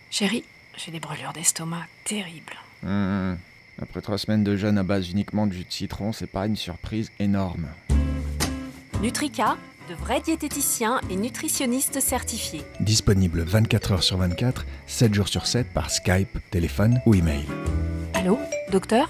Chérie, j'ai des brûlures d'estomac terribles. Après 3 semaines de jeûne à base uniquement de jus de citron, c'est pas une surprise énorme. Nutrika, de vrais diététiciens et nutritionnistes certifiés. Disponible 24 heures sur 24, 7 jours sur 7 par Skype, téléphone ou email. Allô, docteur ?